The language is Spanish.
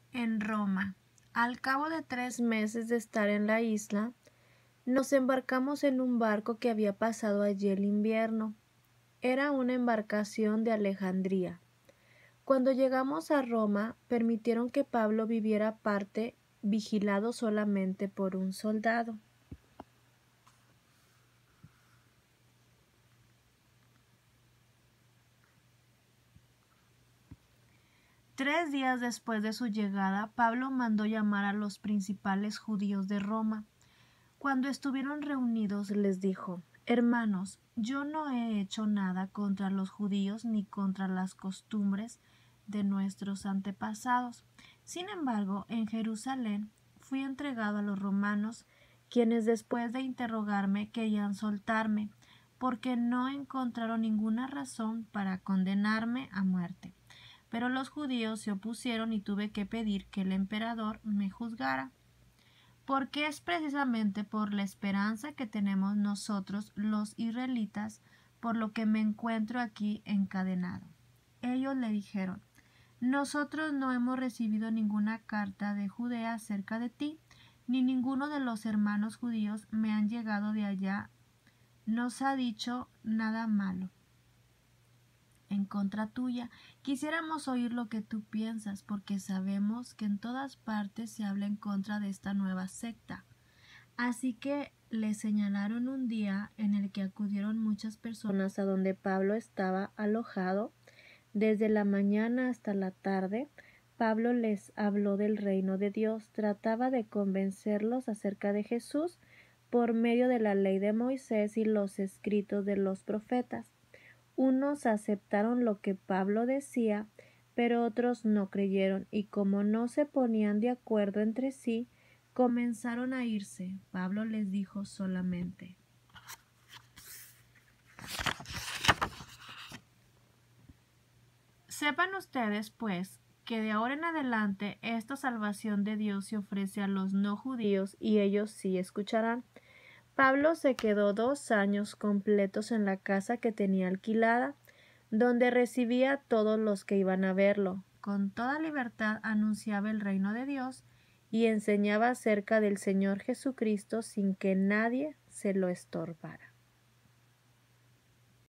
En Roma, al cabo de 3 meses de estar en la isla, nos embarcamos en un barco que había pasado allí el invierno. Era una embarcación de Alejandría. Cuando llegamos a Roma, permitieron que Pablo viviera aparte, vigilado solamente por un soldado. Tres días después de su llegada, Pablo mandó llamar a los principales judíos de Roma. Cuando estuvieron reunidos les dijo: Hermanos, yo no he hecho nada contra los judíos ni contra las costumbres de nuestros antepasados. Sin embargo, en Jerusalén fui entregado a los romanos, quienes después de interrogarme querían soltarme, porque no encontraron ninguna razón para condenarme a muerte. Pero los judíos se opusieron y tuve que pedir que el emperador me juzgara, porque es precisamente por la esperanza que tenemos nosotros los israelitas por lo que me encuentro aquí encadenado. Ellos le dijeron: nosotros no hemos recibido ninguna carta de Judea acerca de ti, ni ninguno de los hermanos judíos me han llegado de allá nos ha dicho nada malo en contra tuya. Quisiéramos oír lo que tú piensas, porque sabemos que en todas partes se habla en contra de esta nueva secta. Así que le señalaron un día en el que acudieron muchas personas a donde Pablo estaba alojado. Desde la mañana hasta la tarde, Pablo les habló del reino de Dios, trataba de convencerlos acerca de Jesús por medio de la ley de Moisés y los escritos de los profetas. Unos aceptaron lo que Pablo decía, pero otros no creyeron, y como no se ponían de acuerdo entre sí, comenzaron a irse. Pablo les dijo solamente: sepan ustedes, pues, que de ahora en adelante esta salvación de Dios se ofrece a los no judíos, y ellos sí escucharán. Pablo se quedó 2 años completos en la casa que tenía alquilada, donde recibía a todos los que iban a verlo. Con toda libertad anunciaba el reino de Dios y enseñaba acerca del Señor Jesucristo sin que nadie se lo estorbara.